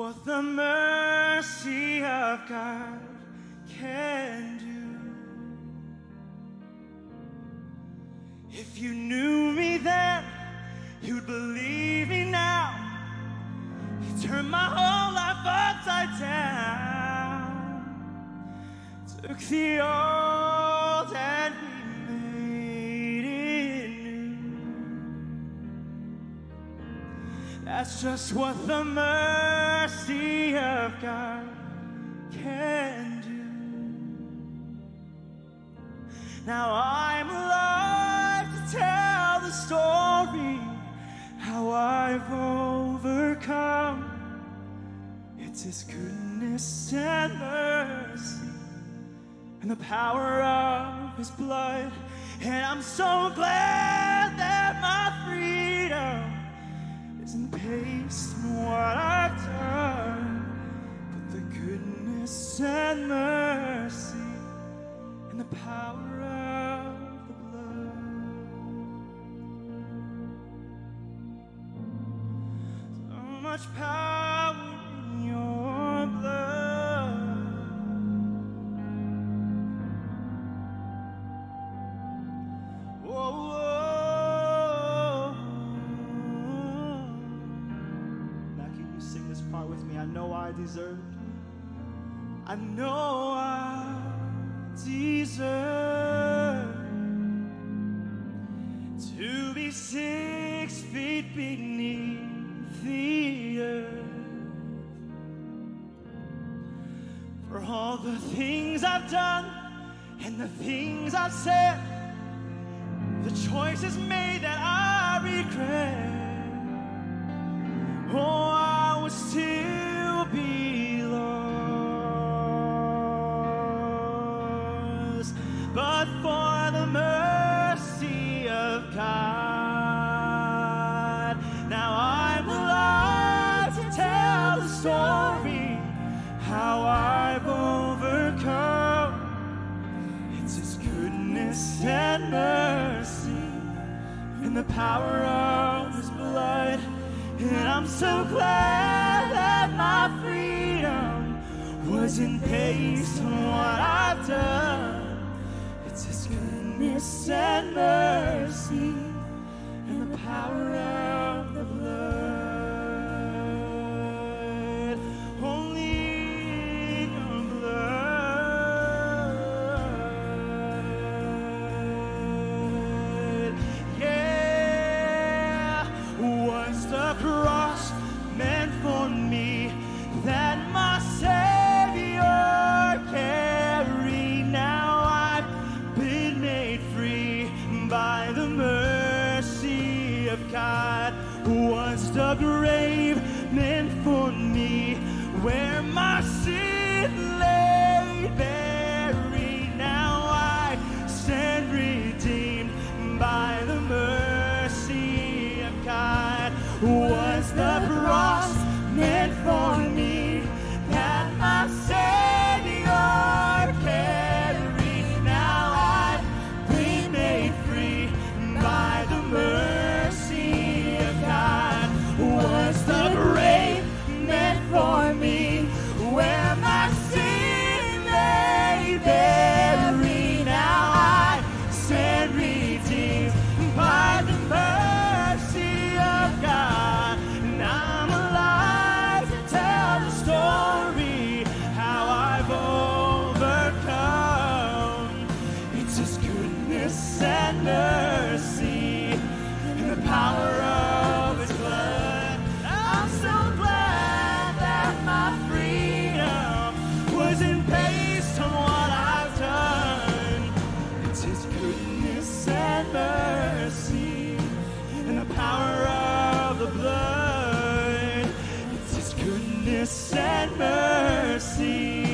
what the mercy of God can do. If you knew me then, you'd believe me now. He turned my whole life upside down, took the old and he made it new. That's just what the mercy of God can do. Now I'm alive to tell the story, how I've overcome. It's His goodness and mercy and the power of His blood. And I'm so glad that my freedom isn't based on what I've done, but the goodness and mercy and the power of the blood. So much power in your blood. Whoa, whoa. Now can you sing this part with me? I know I deserved. I know I deserve to be 6 feet beneath the earth, for all the things I've done and the things I've said, the choices made that I regret. Oh, I would still be lost, but for the mercy of God, now I'm alive to tell the story, how I've overcome. It's His goodness and mercy and the power of His blood. And I'm so glad that my freedom wasn't based on what I've done. It's His goodness and mercy and the power of the blood. Only your blood. Yeah, was the cross meant for me that my Savior carried? Now I've been made free by the mercy of God. Was the grave meant for me where my sin lay buried? Now I stand redeemed by the mercy of God. Was the cross meant for me that my Savior carried? Now I've been made free by the mercy of God. Was the grave meant for me where my sin lay buried? Now I stand redeemed by the mercy of God. And I'm alive to tell the story, how I've overcome. It's His goodness and mercy and the power of His blood. I'm so glad that my freedom wasn't based on what I've done. It's His goodness and mercy and the power of the blood. It's His goodness and mercy